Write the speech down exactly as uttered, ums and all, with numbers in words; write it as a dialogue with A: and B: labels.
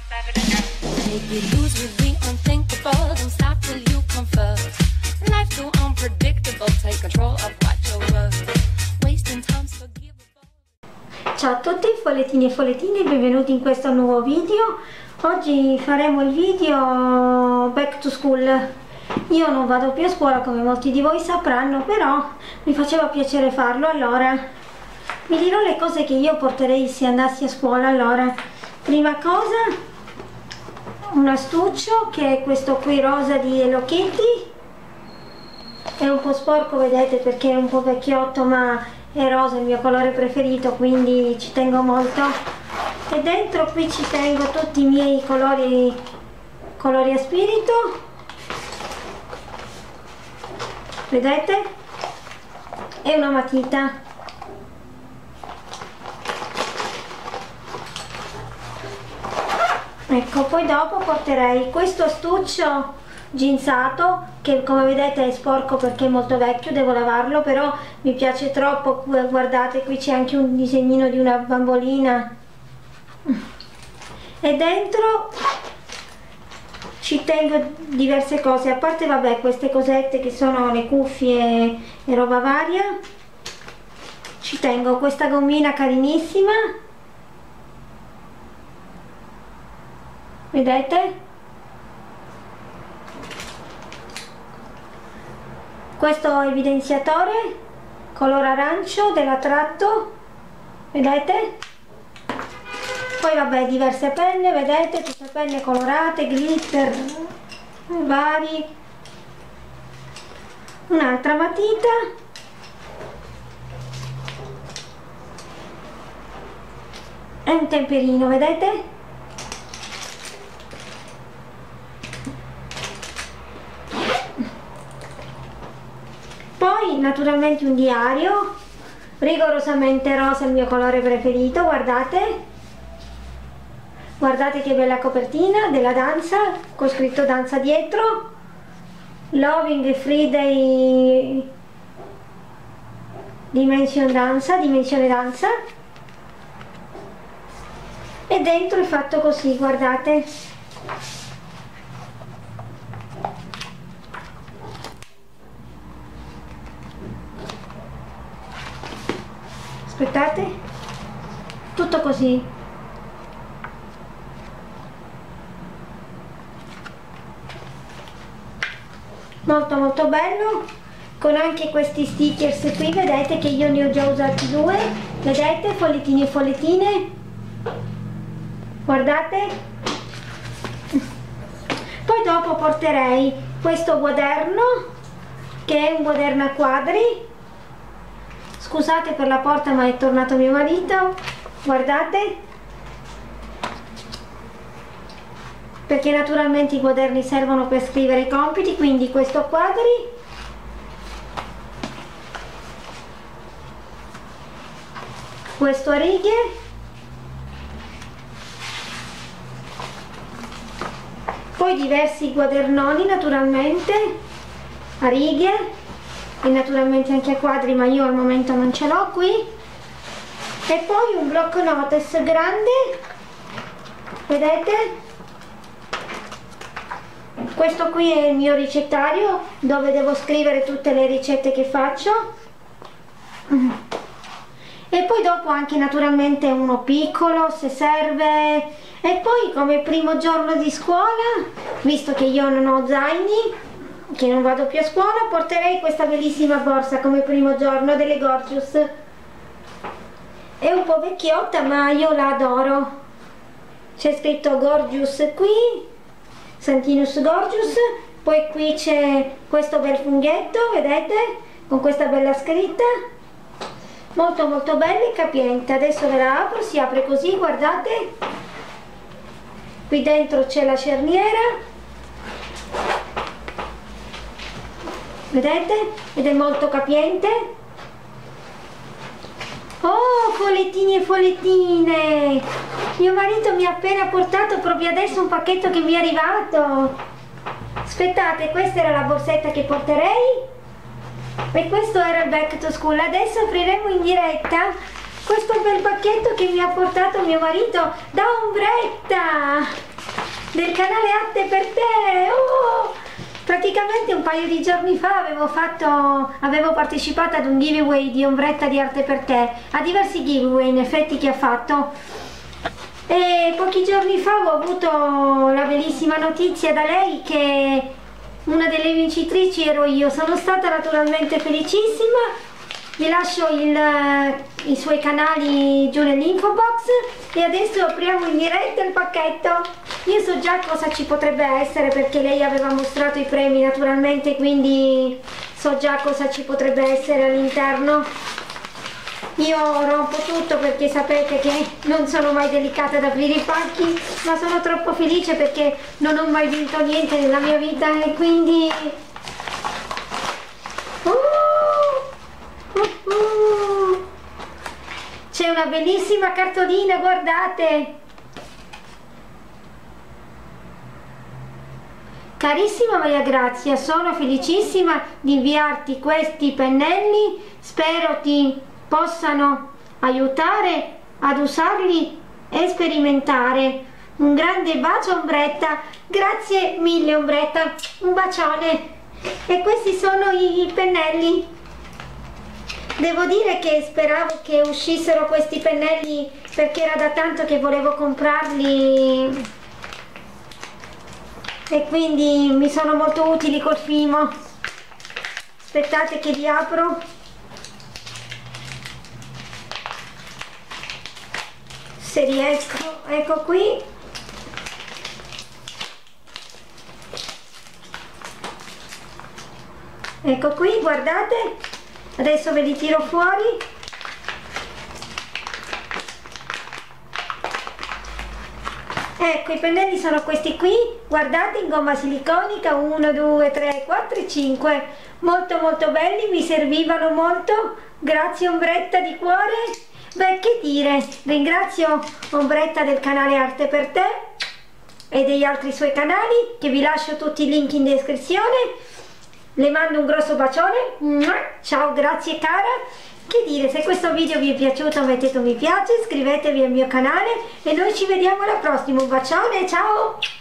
A: Make you lose with the unthinkable. Don't stop till you come first. Life's too unpredictable. Take control of what you're worth. Wasting time's forgivable.
B: Ciao a tutti follettini e follettine, benvenuti in questo nuovo video. Oggi faremo il video back to school. Io non vado più a scuola come molti di voi sapranno, però mi faceva piacere farlo. Allora vi dirò le cose che io porterei se andassi a scuola. Allora, prima cosa, un astuccio che è questo qui rosa di Hello Kitty. È un po' sporco, vedete, perché è un po' vecchiotto, ma è rosa, il mio colore preferito, quindi ci tengo molto. E dentro qui ci tengo tutti i miei colori colori a spirito, vedete, e una matita. Ecco, poi dopo porterei questo astuccio ginzato che come vedete è sporco perché è molto vecchio, devo lavarlo, però mi piace troppo. Guardate, qui c'è anche un disegnino di una bambolina. E dentro ci tengo diverse cose, a parte vabbè queste cosette che sono le cuffie e roba varia. Ci tengo questa gommina carinissima, vedete, questo evidenziatore color arancio della Tratto, vedete. Poi vabbè diverse penne, vedete, tutte penne colorate, glitter vari, un'altra matita e un temperino, vedete. Poi naturalmente un diario rigorosamente rosa, il mio colore preferito, guardate. Guardate che bella copertina della danza, con scritto danza dietro, Loving Friday Dimension Danza, Dimensione Danza. E dentro è fatto così, guardate. Aspettate, tutto così. Molto molto bello, con anche questi stickers qui, vedete che io ne ho già usati due, vedete, follettini e follettine, guardate. Poi dopo porterei questo quaderno che è un quaderno a quadri, scusate per la porta ma è tornato mio marito, guardate, perché naturalmente i quaderni servono per scrivere i compiti, quindi questo a quadri, questo a righe, poi diversi quadernoni naturalmente a righe e naturalmente anche a quadri, ma io al momento non ce l'ho qui, e poi un blocco notes grande, vedete. Questo qui è il mio ricettario dove devo scrivere tutte le ricette che faccio. E poi dopo anche naturalmente uno piccolo se serve. E poi come primo giorno di scuola, visto che io non ho zaini, che non vado più a scuola, porterei questa bellissima borsa come primo giorno delle Gorgeous. È un po' vecchiotta ma io la adoro. C'è scritto Gorgeous qui, Santinus Gorgeous, poi qui c'è questo bel funghetto, vedete, con questa bella scritta, molto molto bella e capiente. Adesso ve la apro, si apre così, guardate, qui dentro c'è la cerniera, vedete, ed è molto capiente. Oh, follettini e follettine, mio marito mi ha appena portato proprio adesso un pacchetto che mi è arrivato. Aspettate, questa era la borsetta che porterei e questo era il back to school. Adesso apriremo in diretta questo bel pacchetto che mi ha portato mio marito da Ombretta. del canale Arte per te. Oh! Praticamente un paio di giorni fa avevo fatto, avevo partecipato ad un giveaway di Ombretta di Arte per te, a diversi giveaway in effetti che ha fatto, e pochi giorni fa ho avuto la bellissima notizia da lei che una delle vincitrici ero io. Sono stata naturalmente felicissima. Vi lascio il, i suoi canali giù nell'info box e adesso apriamo in diretta il pacchetto. Io so già cosa ci potrebbe essere perché lei aveva mostrato i premi naturalmente, quindi so già cosa ci potrebbe essere all'interno. Io rompo tutto perché sapete che non sono mai delicata ad aprire i pacchi, ma sono troppo felice perché non ho mai vinto niente nella mia vita e quindi... Uh, uh, uh. C'è una bellissima cartolina, guardate! Carissima Maria Grazia, sono felicissima di inviarti questi pennelli, spero ti possano aiutare ad usarli e sperimentare. Un grande bacio Ombretta, grazie mille Ombretta, un bacione. E questi sono i, i pennelli. Devo dire che speravo che uscissero questi pennelli perché era da tanto che volevo comprarli e quindi mi sono molto utili col Fimo. Aspettate che li apro. Se riesco, ecco qui. Ecco qui, guardate. Adesso ve li tiro fuori. Ecco, i pennelli sono questi qui, guardate, in gomma siliconica, uno, due, tre, quattro e cinque, molto molto belli, mi servivano molto, grazie Ombretta di cuore. Beh, che dire, ringrazio Ombretta del canale Arte per te e degli altri suoi canali, che vi lascio tutti i link in descrizione. Le mando un grosso bacione, ciao, grazie cara. Che dire, se questo video vi è piaciuto mettete un mi piace, iscrivetevi al mio canale e noi ci vediamo alla prossima. Un bacione, ciao!